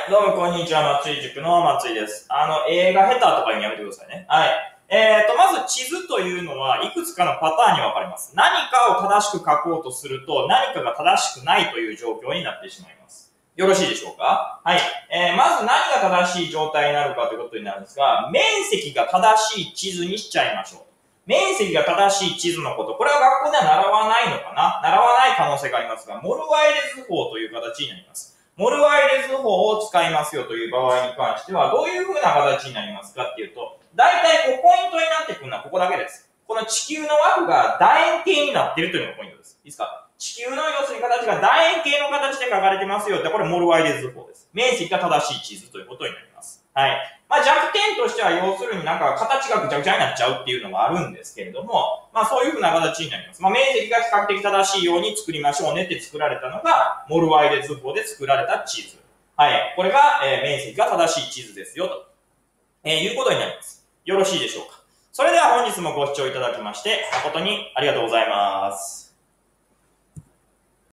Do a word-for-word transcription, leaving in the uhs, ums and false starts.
どうもこんにちは、松井塾の松井です。あの、映画下手とか言うのやめてくださいね。はい。えーと、まず地図というのはいくつかのパターンに分かれます。何かを正しく書こうとすると、何かが正しくないという状況になってしまいます。よろしいでしょうか？はい。えー、まず何が正しい状態になるかということになるんですが、面積が正しい地図にしちゃいましょう。面積が正しい地図のこと、これは学校では習わないのかな？習わない可能性がありますが、モルワイレ図法という形になります。モルワイレ図法を使いますよという場合に関しては、どういう風な形になりますかっていうと、大体こうポイントになってくるのはここだけです。この地球の枠が楕円形になっているというのがポイントです。いいですか？地球の要するに形が楕円形の形で書かれてますよって、これモルワイレ図法です。面積が正しい地図ということになります。はい。まあ弱点としては要するになんか形がぐちゃぐちゃになっちゃうっていうのがあるんですけれども、まあそういう風な形になります。まあ面積が比較的正しいように作りましょうねって作られたのが、モルワイレ図法で作られた地図。はい。これが、えー、面積が正しい地図ですよと、えー、いうことになります。よろしいでしょうか。それでは本日もご視聴いただきまして誠にありがとうございます。